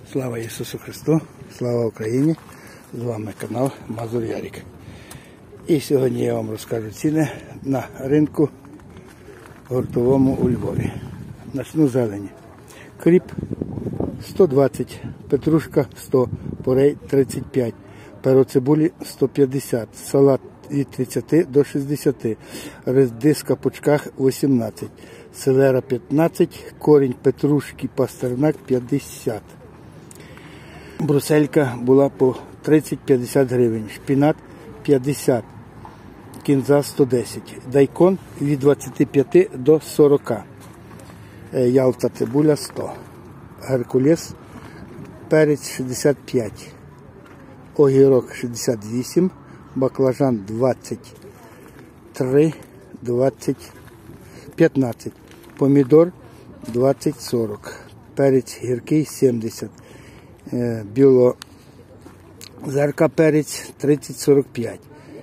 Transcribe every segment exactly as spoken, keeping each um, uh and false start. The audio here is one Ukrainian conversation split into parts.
Слава Ісусу Христу, слава Україні! З вами канал Мазур Ярик. І сьогодні я вам розкажу ціни на ринку гуртовому у Львові. Начну з зелені. Кріп сто двадцять, петрушка сто, порей тридцять п'ять, перо цибулі сто п'ятдесят, салат від тридцяти до шістдесяти, редиска в пучках вісімнадцять, селера п'ятнадцять, корінь петрушки пастернак п'ятдесят. Бруселька була по тридцять-п'ятдесят гривень, шпінат п'ятдесят, кінза сто десять, дайкон від двадцяти п'яти до сорока, ялта цибуля сто, геркулес перець шістдесят п'ять, огірок шістдесят вісім, баклажан двадцять три, двадцять, п'ятнадцять, помідор двадцять сорок, перець гіркий сімдесят, білозерка перець тридцять сорок п'ять,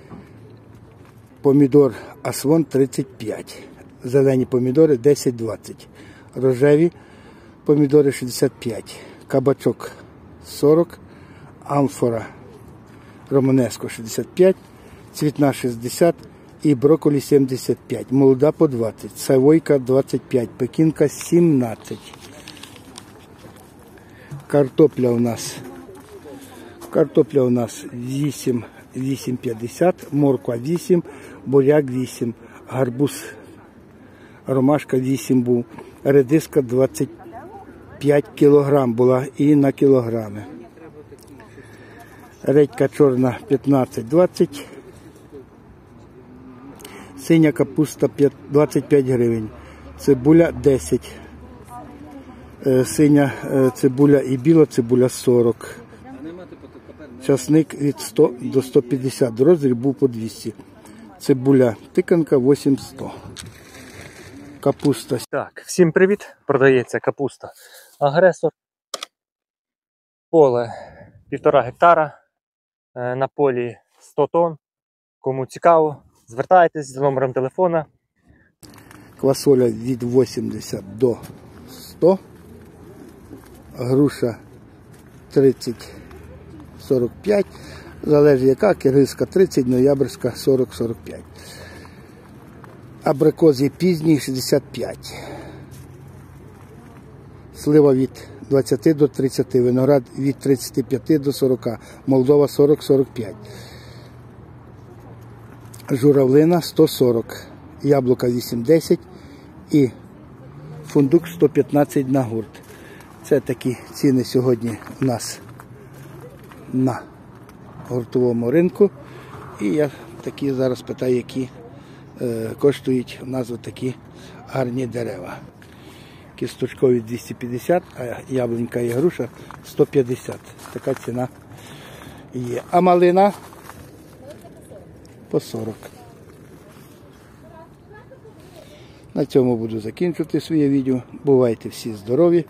помідор асвон тридцять п'ять, зелені помідори десять двадцять, рожеві помідори шістдесят п'ять, кабачок сорок, амфора романеско шістдесят п'ять, цвітна шістдесят і брокколі сімдесят п'ять, молода по двадцять, савойка двадцять п'ять, пекінка сімнадцять. Картопля у нас картопля у нас вісім, вісім п'ятдесят, морква вісім, буряк вісім, гарбуз, ромашка вісім був, редиска двадцять п'ять кілограм була і на кілограми. Редька чорна п'ятнадцять двадцять, синя капуста двадцять п'ять гривень, цибуля десять, синя цибуля і біла цибуля сорок, часник від сто до ста п'ятдесят, розріб був по двісті, цибуля тиканка вісім сто. Капуста. Так, всім привіт! Продається капуста агресор. Поле півтора гектара, на полі сто тонн. Кому цікаво, звертайтесь за номером телефона. Квасоля від вісімдесят до ста, груша тридцять сорок п'ять, залежить яка, киргизька тридцять, ноябрьська сорок сорок п'ять. Абрикози пізні шістдесят п'ять. Слива від двадцяти до тридцяти, виноград від тридцяти п'яти до сорока, Молдова сорок сорок п'ять. Журавлина сто сорок, яблука вісім десять і фундук сто п'ятнадцять на гурт. Це такі ціни сьогодні у нас на гуртовому ринку. І я такі зараз питаю, які е, коштують у нас отакі гарні дерева. Кісточкові двісті п'ятдесят, а яблунька і груша сто п'ятдесят. Така ціна є. А малина по сорок. На цьому буду закінчувати своє відео. Бувайте всі здорові.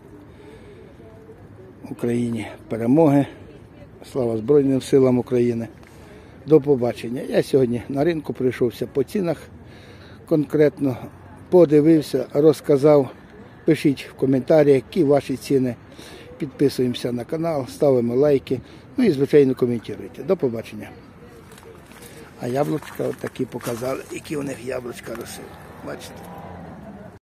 Україні перемоги. Слава Збройним силам України. До побачення. Я сьогодні на ринку прийшовся по цінах конкретно. Подивився, розказав. Пишіть в коментарях, які ваші ціни. Підписуємося на канал, ставимо лайки. Ну і, звичайно, коментуйте. До побачення. А яблучка от такі показали, які у них яблучка росли. Бачите?